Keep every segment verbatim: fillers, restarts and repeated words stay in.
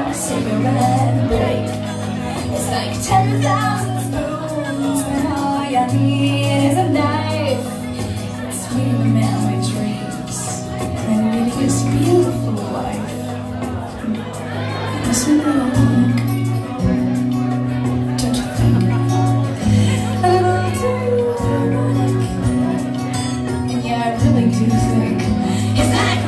a cigarette break. It's like ten thousand spoons when all you need is a knife. It's meeting the man of my dreams and then meeting his beautiful wife. It's ironic, don't you think? A little too ironic. And yeah, I really do think it's like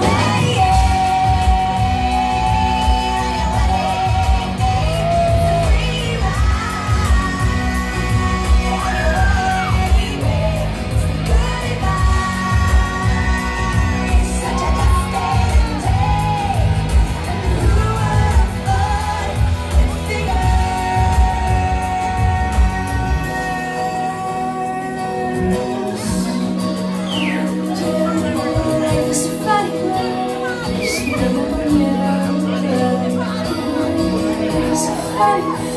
funny.